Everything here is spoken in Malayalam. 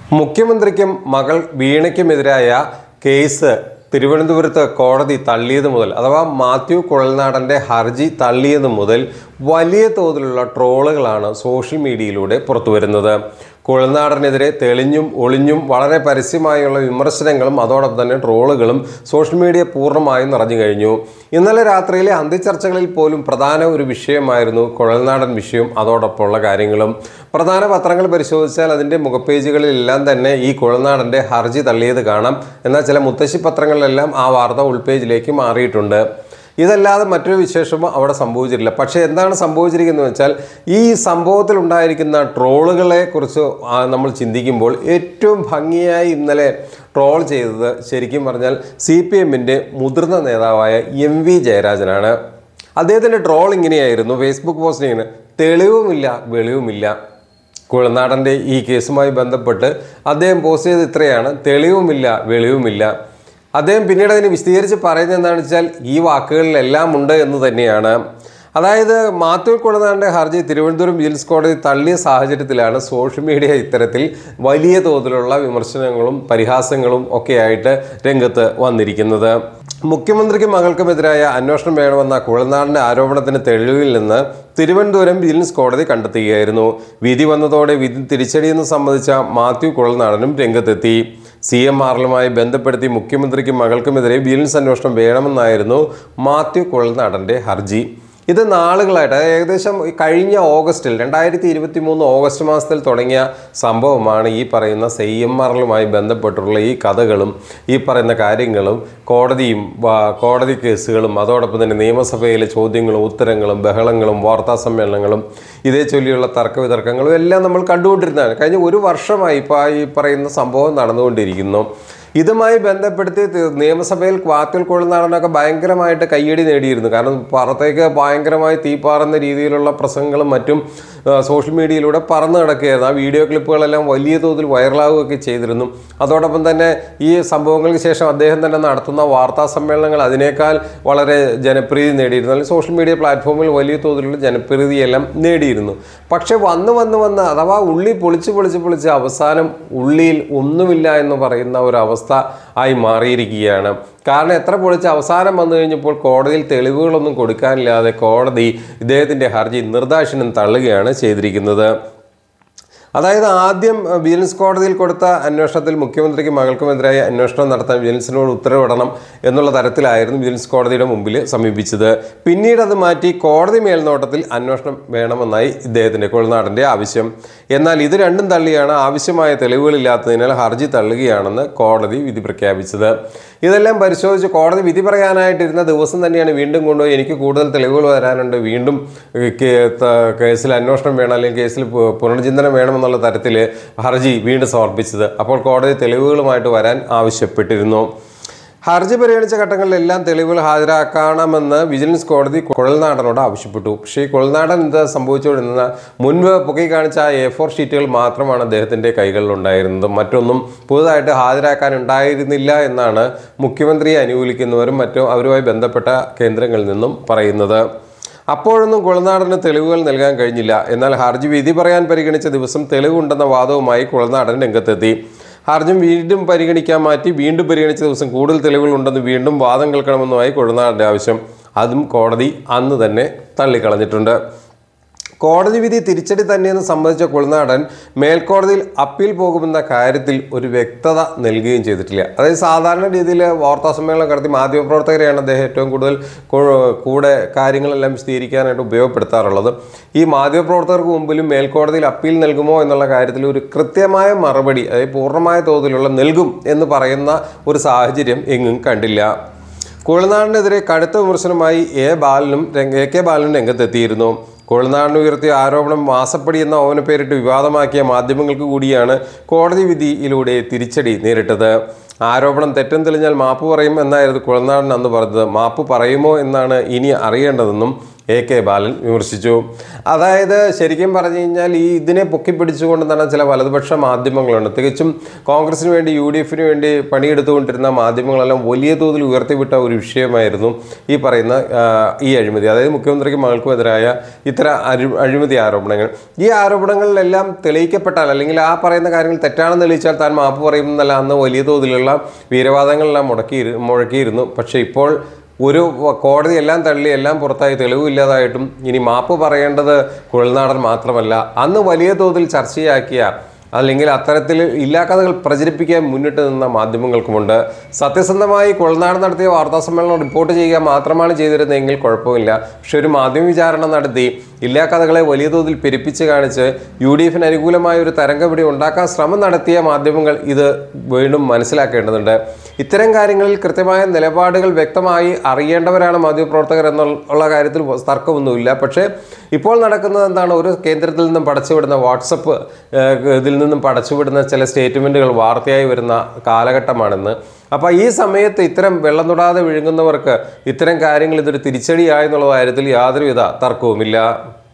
മുഖ്യമന്ത്രിക്കും മകൾ വീണയ്ക്കുമെതിരായ കേസ് തിരുവനന്തപുരത്ത് കോടതി തള്ളിയത് മുതൽ അഥവാ മാത്യു കുഴൽനാടൻ്റെ ഹർജി തള്ളിയത് മുതൽ വലിയ തോതിലുള്ള ട്രോളുകളാണ് സോഷ്യൽ മീഡിയയിലൂടെ പുറത്തുവരുന്നത്. കുഴൽനാടനെതിരെ തെളിഞ്ഞും ഒളിഞ്ഞും വളരെ പരസ്യമായുള്ള വിമർശനങ്ങളും അതോടൊപ്പം തന്നെ ട്രോളുകളും സോഷ്യൽ മീഡിയ പൂർണ്ണമായും നിറഞ്ഞു കഴിഞ്ഞു. ഇന്നലെ രാത്രിയിലെ അന്ത്യചർച്ചകളിൽ പോലും പ്രധാന ഒരു വിഷയമായിരുന്നു കുഴൽനാടൻ വിഷയവും അതോടൊപ്പമുള്ള കാര്യങ്ങളും. പ്രധാന പത്രങ്ങൾ പരിശോധിച്ചാൽ അതിൻ്റെ മുഖപേജുകളിലെല്ലാം തന്നെ ഈ കുഴൽനാടൻ്റെ ഹർജി തള്ളിയത് കാണാം. എന്നാൽ ചില മുത്തശ്ശി പത്രങ്ങളിലെല്ലാം ആ വാർത്ത ഉൾപേജിലേക്ക് മാറിയിട്ടുണ്ട്. ഇതല്ലാതെ മറ്റൊരു വിശേഷമോ അവിടെ സംഭവിച്ചിട്ടില്ല. പക്ഷേ എന്താണ് സംഭവിച്ചിരിക്കുന്നത് വെച്ചാൽ ഈ സംഭവത്തിൽ ഉണ്ടായിരിക്കുന്ന ട്രോളുകളെ കുറിച്ച് നമ്മൾ ചിന്തിക്കുമ്പോൾ ഏറ്റവും ഭംഗിയായി ഇന്നലെ ട്രോൾ ചെയ്തത് ശരിക്കും പറഞ്ഞാൽ CPMൻ്റെ മുതിർന്ന നേതാവായ MV ജയരാജനാണ്. അദ്ദേഹത്തിൻ്റെ ട്രോൾ ഇങ്ങനെയായിരുന്നു. ഫേസ്ബുക്ക് പോസ്റ്റ് ഇങ്ങനെ: തെളിവുമില്ല വെളിവുമില്ല. കുഴൽനാടൻ്റെ ഈ കേസുമായി ബന്ധപ്പെട്ട് അദ്ദേഹം പോസ്റ്റ് ചെയ്ത് ഇത്രയാണ്: തെളിവുമില്ല വെളിവുമില്ല. അദ്ദേഹം പിന്നീട് അതിന് വിശദീകരിച്ച് പറയുന്നത് എന്താണെന്ന് വെച്ചാൽ ഈ വാക്കുകളിലെല്ലാം ഉണ്ട് എന്ന് തന്നെയാണ്. അതായത് മാത്യു കുഴൽനാടൻ്റെ ഹർജി തിരുവനന്തപുരം വിജിലൻസ് കോടതി തള്ളിയ സാഹചര്യത്തിലാണ് സോഷ്യൽ മീഡിയ ഇത്തരത്തിൽ വലിയ തോതിലുള്ള വിമർശനങ്ങളും പരിഹാസങ്ങളും ഒക്കെയായിട്ട് രംഗത്ത് വന്നിരിക്കുന്നത്. മുഖ്യമന്ത്രിക്കും മകൾക്കുമെതിരായ അന്വേഷണം വേണമെന്ന കുഴൽനാടൻ്റെ ആരോപണത്തിന് തെളിവിൽ നിന്ന് തിരുവനന്തപുരം വിജിലൻസ് കോടതി കണ്ടെത്തുകയായിരുന്നു. വിധി വന്നതോടെ വിധി തിരിച്ചടിയെന്ന് സംബന്ധിച്ച മാത്യു കുഴൽനാടനും രംഗത്തെത്തി. CMRലുമായി ബന്ധപ്പെടുത്തി മുഖ്യമന്ത്രിക്കും മകൾക്കുമെതിരെ വിജിലൻസ് അന്വേഷണം വേണമെന്നായിരുന്നു മാത്യു കുഴൽനാടൻ്റെ ഹർജി. ഇത് നാളുകളായിട്ട് ഏകദേശം കഴിഞ്ഞ ഓഗസ്റ്റിൽ 2023 ഓഗസ്റ്റ് മാസത്തിൽ തുടങ്ങിയ സംഭവമാണ്. ഈ പറയുന്ന CMRലുമായി ബന്ധപ്പെട്ടുള്ള ഈ കഥകളും ഈ പറയുന്ന കാര്യങ്ങളും കോടതി കേസുകളും അതോടൊപ്പം തന്നെ നിയമസഭയിലെ ചോദ്യങ്ങളും ഉത്തരങ്ങളും ബഹളങ്ങളും വാർത്താ സമ്മേളനങ്ങളും ഇതേ ചൊല്ലിയുള്ള തർക്കവിതർക്കങ്ങളും എല്ലാം നമ്മൾ കണ്ടുകൊണ്ടിരുന്നതാണ്. കഴിഞ്ഞ ഒരു വർഷമായി ഇപ്പോൾ ഈ പറയുന്ന സംഭവം നടന്നുകൊണ്ടിരിക്കുന്നു. ഇതുമായി ബന്ധപ്പെടുത്തി നിയമസഭയിൽ മാത്യു കുഴൽനാടനൊക്കെ ഭയങ്കരമായിട്ട് കയ്യടി നേടിയിരുന്നു. കാരണം പുറത്തേക്ക് ഭയങ്കരമായി തീപ്പാറുന്ന രീതിയിലുള്ള പ്രസംഗങ്ങളും മറ്റും സോഷ്യൽ മീഡിയയിലൂടെ പറന്നു കിടക്കുകയായിരുന്നു. ആ വീഡിയോ ക്ലിപ്പുകളെല്ലാം വലിയ തോതിൽ വൈറലാവുകയൊക്കെ ചെയ്തിരുന്നു. അതോടൊപ്പം തന്നെ ഈ സംഭവങ്ങൾക്ക് ശേഷം അദ്ദേഹം തന്നെ നടത്തുന്ന വാർത്താ സമ്മേളനങ്ങൾ അതിനേക്കാൾ വളരെ ജനപ്രീതി നേടിയിരുന്നു. അല്ലെങ്കിൽ സോഷ്യൽ മീഡിയ പ്ലാറ്റ്ഫോമിൽ വലിയ തോതിലുള്ള ജനപ്രീതിയെല്ലാം നേടിയിരുന്നു. പക്ഷെ വന്ന് അഥവാ ഉള്ളി പൊളിച്ച് അവസാനം ഉള്ളിയിൽ ഒന്നുമില്ല എന്ന് പറയുന്ന ഒരു അവസ്ഥ ആയി മാറിയിരിക്കുകയാണ്. കാരണം എത്ര പൊളിച്ച് അവസാനം വന്നു കഴിഞ്ഞപ്പോൾ കോടതിയിൽ തെളിവുകളൊന്നും കൊടുക്കാനില്ലാതെ കോടതി ഇദ്ദേഹത്തിൻ്റെ ഹർജി നിർദാക്ഷിണ്യം തള്ളുകയാണ് ചെയ്തിരിക്കുന്നത്. അതായത് ആദ്യം വിജിലൻസ് കോടതിയിൽ കൊടുത്ത അന്വേഷണത്തിൽ മുഖ്യമന്ത്രിക്കും മകൾക്കുമെതിരായ അന്വേഷണം നടത്താൻ വിജിലൻസിനോട് ഉത്തരവിടണം എന്നുള്ള തരത്തിലായിരുന്നു വിജിലൻസ് കോടതിയുടെ മുമ്പിൽ സമീപിച്ചത്. പിന്നീട് അത് മാറ്റി കോടതി മേൽനോട്ടത്തിൽ അന്വേഷണം വേണമെന്നായി ഇദ്ദേഹത്തിൻ്റെ കുഴൽനാടൻ്റെ ആവശ്യം. എന്നാൽ ഇത് രണ്ടും തള്ളിയാണ് ആവശ്യമായ തെളിവുകളില്ലാത്തതിനാൽ ഹർജി തള്ളുകയാണെന്ന് കോടതി വിധി പ്രഖ്യാപിച്ചത്. ഇതെല്ലാം പരിശോധിച്ച് കോടതി വിധി പറയാനായിട്ടിരുന്ന ദിവസം തന്നെയാണ് വീണ്ടും കൊണ്ടുപോയി എനിക്ക് കൂടുതൽ തെളിവുകൾ വരാനുണ്ട്, വീണ്ടും കേസിൽ അന്വേഷണം വേണം അല്ലെങ്കിൽ കേസിൽ പുനർചിന്തനം വേണമെന്നുള്ള തരത്തിൽ ഹർജി വീണ്ടും സമർപ്പിച്ചത്. അപ്പോൾ കോടതി തെളിവുകളുമായിട്ട് വരാൻ ആവശ്യപ്പെട്ടിരുന്നു. ഹർജി പരിഗണിച്ച ഘട്ടങ്ങളിലെല്ലാം തെളിവുകൾ ഹാജരാക്കണമെന്ന് വിജിലൻസ് കോടതി കുഴൽനാടനോട് ആവശ്യപ്പെട്ടു. പക്ഷേ ഈ കുഴൽനാടൻ എന്താ സംഭവിച്ചുകൊണ്ടിരുന്ന മുൻപ് പൊക്കി കാണിച്ച ആ A4 ഷീറ്റുകൾ മാത്രമാണ് അദ്ദേഹത്തിൻ്റെ കൈകളിലുണ്ടായിരുന്നത്. മറ്റൊന്നും പുതുതായിട്ട് ഹാജരാക്കാനുണ്ടായിരുന്നില്ല എന്നാണ് മുഖ്യമന്ത്രിയെ അനുകൂലിക്കുന്നവരും മറ്റും അവരുമായി ബന്ധപ്പെട്ട കേന്ദ്രങ്ങളിൽ നിന്നും പറയുന്നത്. അപ്പോഴൊന്നും കുഴൽനാടന് തെളിവുകൾ നൽകാൻ കഴിഞ്ഞില്ല. എന്നാൽ ഹർജി വിധി പറയാൻ പരിഗണിച്ച ദിവസം തെളിവുണ്ടെന്ന വാദവുമായി കുഴൽനാടൻ രംഗത്തെത്തി. ഹർജി വീണ്ടും പരിഗണിക്കാൻ മാറ്റി വീണ്ടും പരിഗണിച്ച ദിവസം കൂടുതൽ തെളിവുകളുണ്ടെന്ന് വീണ്ടും വാദം കേൾക്കണമെന്നുമായി കുഴൽനാടൻ്റെ ആവശ്യം. അതും കോടതി അന്ന് തന്നെ തള്ളിക്കളഞ്ഞിട്ടുണ്ട്. കോടതി വിധി തിരിച്ചടി തന്നെയെന്ന് സംബന്ധിച്ച കുഴൽനാടൻ മേൽക്കോടതിയിൽ അപ്പീൽ പോകുമെന്ന കാര്യത്തിൽ ഒരു വ്യക്തത നൽകുകയും ചെയ്തിട്ടില്ല. അതായത് സാധാരണ രീതിയിൽ വാർത്താ സമ്മേളനം നടത്തി മാധ്യമപ്രവർത്തകരെയാണ് അദ്ദേഹം ഏറ്റവും കൂടുതൽ കൂടെ കാര്യങ്ങളെല്ലാം വിശദീകരിക്കാനായിട്ട് ഉപയോഗപ്പെടുത്താറുള്ളത്. ഈ മാധ്യമപ്രവർത്തകർക്ക് മുമ്പിലും മേൽക്കോടതിയിൽ അപ്പീൽ നൽകുമോ എന്നുള്ള കാര്യത്തിൽ ഒരു കൃത്യമായ മറുപടി, അതായത് പൂർണ്ണമായ തോതിലുള്ള നൽകും എന്ന് പറയുന്ന ഒരു സാഹചര്യം എങ്ങും കണ്ടില്ല. കുഴൽനാടനെതിരെ കടുത്ത വിമർശനമായി AK ബാലനും രംഗത്തെത്തിയിരുന്നു. കുഴൽനാടൻ ഉയർത്തിയ ആരോപണം മാസപ്പടി എന്ന ഓമനപ്പേരിട്ട് വിവാദമാക്കിയ മാധ്യമങ്ങൾക്ക് കൂടിയാണ് കോടതി വിധിയിലൂടെ തിരിച്ചടി നേരിട്ടത്. ആരോപണം തെറ്റും തെളിഞ്ഞാൽ മാപ്പ് പറയും എന്നായിരുന്നു കുഴൽനാടൻ അന്ന് പറഞ്ഞത്. മാപ്പ് പറയുമോ എന്നാണ് ഇനി അറിയേണ്ടതെന്നും AK ബാലൻ വിമർശിച്ചു. അതായത് ശരിക്കും പറഞ്ഞു കഴിഞ്ഞാൽ ഇതിനെ പൊക്കിപ്പിടിച്ചുകൊണ്ട് തന്നെ ചില വലതുപക്ഷ മാധ്യമങ്ങളുണ്ട്. തികച്ചും കോൺഗ്രസിന് വേണ്ടി UDFന് വേണ്ടി പണിയെടുത്തുകൊണ്ടിരുന്ന മാധ്യമങ്ങളെല്ലാം വലിയ തോതിൽ ഉയർത്തിവിട്ട ഒരു വിഷയമായിരുന്നു ഈ പറയുന്ന ഈ അഴിമതി. അതായത് മുഖ്യമന്ത്രിക്കും മകൾക്കുമെതിരായ ഇത്തരം അഴിമതി ആരോപണങ്ങൾ. ഈ ആരോപണങ്ങളിലെല്ലാം തെളിയിക്കപ്പെട്ടാൽ അല്ലെങ്കിൽ ആ പറയുന്ന കാര്യങ്ങൾ തെറ്റാണെന്ന് തെളിയിച്ചാൽ താൻ മാപ്പ് പറയുമെന്നല്ല അന്ന് വലിയ തോതിലുള്ള വീരവാദങ്ങളെല്ലാം മുഴക്കിയിരുന്നു. പക്ഷേ ഇപ്പോൾ ഒരു കോടതി എല്ലാം തള്ളി എല്ലാം പുറത്തായി തെളിവില്ലാതായിട്ടും ഇനി മാപ്പ് പറയേണ്ടത് കുഴൽനാടൻ മാത്രമല്ല, അന്ന് വലിയ തോതിൽ ചർച്ചയാക്കിയ അല്ലെങ്കിൽ അത്തരത്തിൽ ഇല്ലാക്കഥകൾ പ്രചരിപ്പിക്കാൻ മുന്നിട്ട് നിന്ന മാധ്യമങ്ങൾക്കുമുണ്ട്. സത്യസന്ധമായി കുഴൽനാടൻ നടത്തിയ വാർത്താസമ്മേളനം റിപ്പോർട്ട് ചെയ്യുക മാത്രമാണ് ചെയ്തിരുന്നതെങ്കിൽ കുഴപ്പമില്ല. പക്ഷെ ഒരു മാധ്യമ വിചാരണ നടത്തി ഇല്ലാക്കഥകളെ വലിയ തോതിൽ പെരുപ്പിച്ച് കാണിച്ച് UDFന് അനുകൂലമായ ഒരു തരംഗപിടി ഉണ്ടാക്കാൻ ശ്രമം നടത്തിയ മാധ്യമങ്ങൾ ഇത് വീണ്ടും മനസ്സിലാക്കേണ്ടതുണ്ട്. ഇത്തരം കാര്യങ്ങളിൽ കൃത്യമായ നിലപാടുകൾ വ്യക്തമായി അറിയേണ്ടവരാണ് മാധ്യമപ്രവർത്തകർ എന്നുള്ള കാര്യത്തിൽ തർക്കമൊന്നുമില്ല. പക്ഷേ ഇപ്പോൾ നടക്കുന്നത് എന്താണ്? ഒരു കേന്ദ്രത്തിൽ നിന്നും പടച്ചുവിടുന്ന വാട്സപ്പ് ഇതിൽ നിന്നും പടച്ചുവിടുന്ന ചില സ്റ്റേറ്റ്മെൻറ്റുകൾ വാർത്തയായി വരുന്ന കാലഘട്ടമാണെന്ന്. അപ്പോൾ ഈ സമയത്ത് ഇത്തരം വെള്ളം തൊടാതെ വിഴുങ്ങുന്നവർക്ക് ഇത്തരം കാര്യങ്ങൾ ഇതൊരു തിരിച്ചടിയായെന്നുള്ള കാര്യത്തിൽ യാതൊരുവിധ തർക്കവുമില്ല.